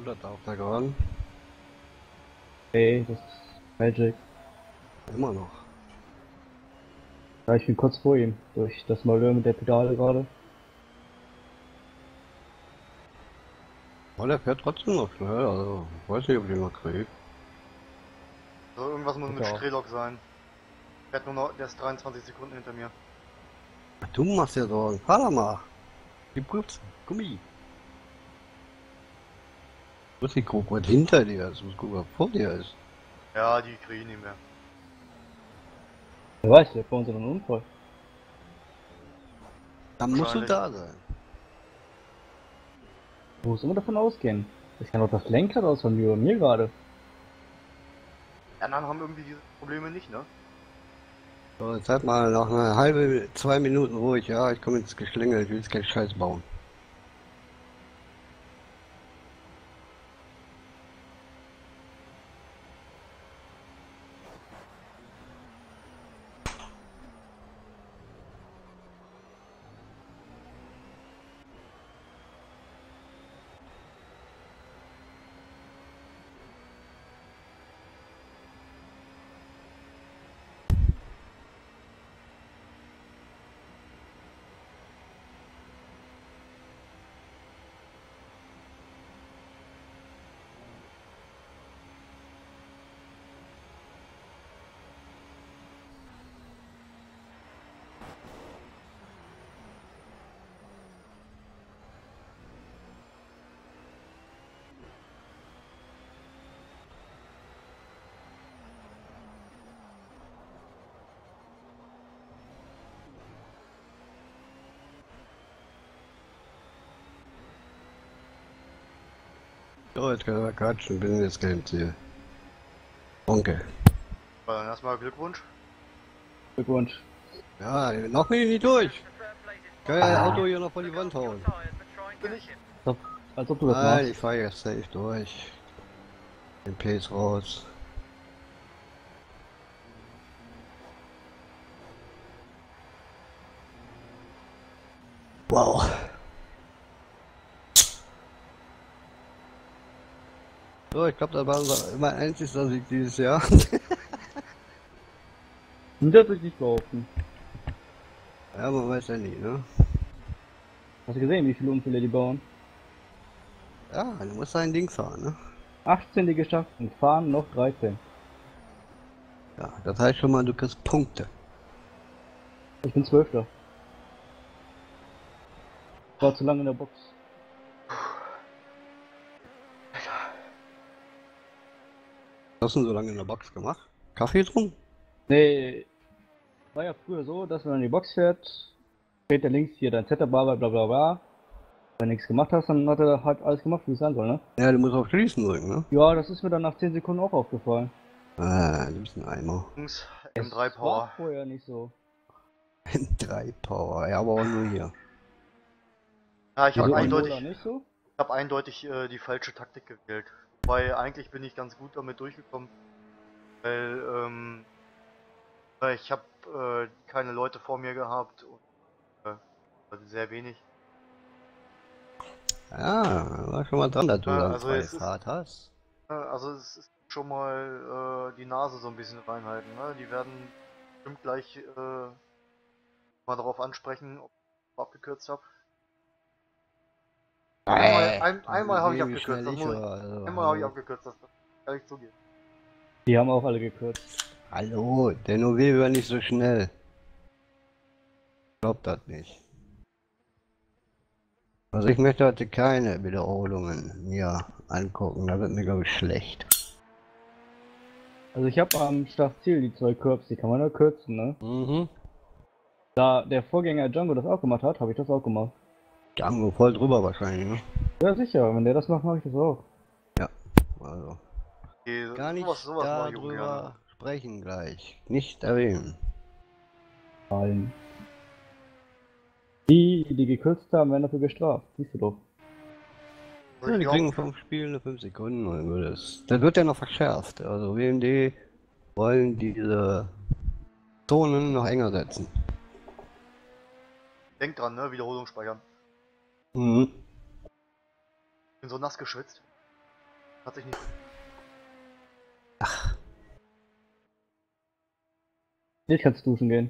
800 auf der Geraden. Hey, das ist Magic. Immer noch. Ja, ich bin kurz vor ihm. Durch das Malheur mit der Pedale gerade. Oh, der fährt trotzdem noch schnell, also weiß nicht, ob ich ihn noch kriege. So, irgendwas muss mit Ja. Strelok sein. Der hat nur noch, der ist 23 Sekunden hinter mir. Du machst ja Sorgen. Fahr doch mal. Gib kurz Gummi. Du musst nicht gucken, was hinter dir ist. Du musst gucken, was vor dir ist. Ja, die kriege ich nicht mehr. Wer weiß, der vor uns einen Unfall. Dann musst du Wahrscheinlich. da sein. Du musst immer davon ausgehen. Das kann doch das Lenkrad aus von mir gerade. Die anderen haben irgendwie diese Probleme nicht, ne? So, jetzt halt mal noch eine halbe, 2 Minuten ruhig. Ja, ich komme ins Geschlängel, ich will jetzt keinen Scheiß bauen. So, jetzt können wir quatschen, bin jetzt kein Ziel. Danke. Dann erstmal Glückwunsch. Glückwunsch. Ja, noch bin ich nicht durch. Kann ja das Auto hier noch vor die Wand hauen. Bin ich? Als ob du das Nein, machst. ich fahre jetzt safe durch. Den Pace raus. Wow. So, ich glaube, das war mein einzigster Sieg dieses Jahr. Und das will ich nicht behaupten. Ja, man weiß ja nie, ne? Hast du gesehen, wie viele Unfälle die bauen? Ja, du musst dein Ding fahren, ne? 18 die geschafft und fahren noch 13. Ja, das heißt schon mal, du kriegst Punkte. Ich bin 12. War zu lange in der Box. Was hast du denn so lange in der Box gemacht? Kaffee getrunken? Nee, war ja früher so, dass man in die Box fährt, steht da links hier dein Setup, bla bla bla bla. Wenn du nichts gemacht hast, dann hat er halt alles gemacht, wie es sein soll, ne? Ja, du musst auf Schließen drücken, ne? Ja, das ist mir dann nach 10 Sekunden auch aufgefallen. Du bist ein Eimer. Jungs, Es M3 war Power. vorher nicht so. 3 Power, ja, aber auch nur hier. Ja, ich Wieso habe in eindeutig, Mola nicht so? die falsche Taktik gewählt. Weil eigentlich bin ich ganz gut damit durchgekommen. Weil ich habe keine Leute vor mir gehabt und also sehr wenig. Ja, war schon mal dran, dass du dann Also freie es ist, Fahrt hast. also es ist schon mal die Nase so ein bisschen reinhalten. Ne? Die werden bestimmt gleich mal darauf ansprechen, ob ich abgekürzt habe. Einmal habe ich Wie abgekürzt, schnell das ich muss ich. war. Also, Einmal habe ich hallo. abgekürzt, das kann ich zugeben. Die haben auch alle gekürzt. Hallo, der Nové war nicht so schnell. Glaubt das nicht. Also ich möchte heute keine Wiederholungen mir angucken, da wird mir glaube ich schlecht. Also ich habe am Startziel die 2 Curbs, die kann man ja kürzen, ne? Mhm. Da der Vorgänger Django das auch gemacht hat, habe ich das auch gemacht. Django voll drüber wahrscheinlich, ne? Ja sicher, wenn der das macht, mache ich das auch. Ja, also. Okay, Gar nicht sowas mache ich ungern. darüber sprechen gleich. Nicht erwähnen. Nein. Die gekürzt haben, werden dafür gestraft. Siehst du doch. Also Ja, ich die glaube, kriegen vom Spiel nur 5 Sekunden. Und das wird ja noch verschärft. Also WMD wollen diese Zonen noch enger setzen. denk dran, ne? Wiederholung speichern. Mhm. Bin so nass geschwitzt. Hat sich nicht. Jetzt kannst du duschen gehen.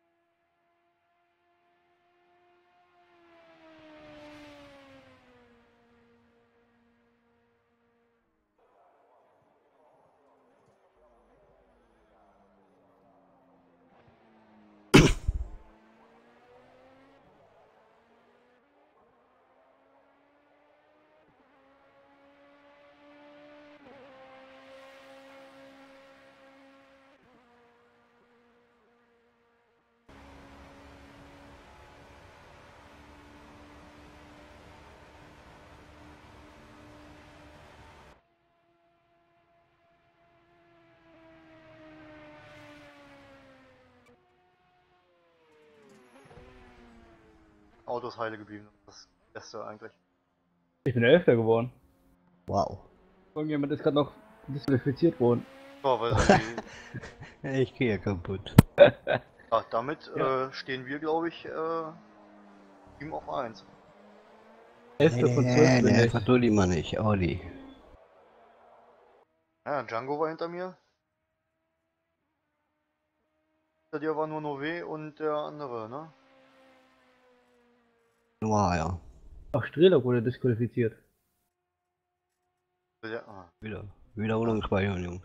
Autos heile geblieben. Das ist das Beste eigentlich. Ich bin Elfter geworden. Wow. Irgendjemand ist gerade noch disqualifiziert worden. Ja, weil sie, Ich gehe kaputt. ja, damit Ja. stehen wir, glaube ich, 7 auf 1. Elfter von 12 bin Nee, ich. verduld ihn mal nicht, Audi. Ja, Django war hinter mir. Hinter dir war nur Nové und der andere, ne? Noir, ja. Ach, Strehler wurde disqualifiziert. Ja, ah. Wiederholung speichern, Jungs.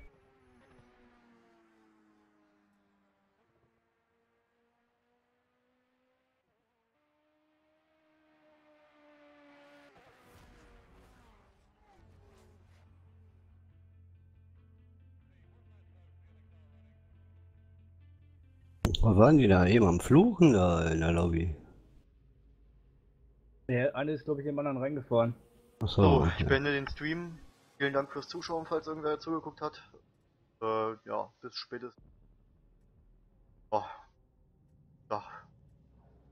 Was waren die da eben am Fluchen da in der Lobby? Der eine ist, glaube ich, in den anderen reingefahren. So, Achso, ich ja. beende den Stream. Vielen Dank fürs Zuschauen, falls irgendwer zugeguckt hat. Ja, bis spätestens.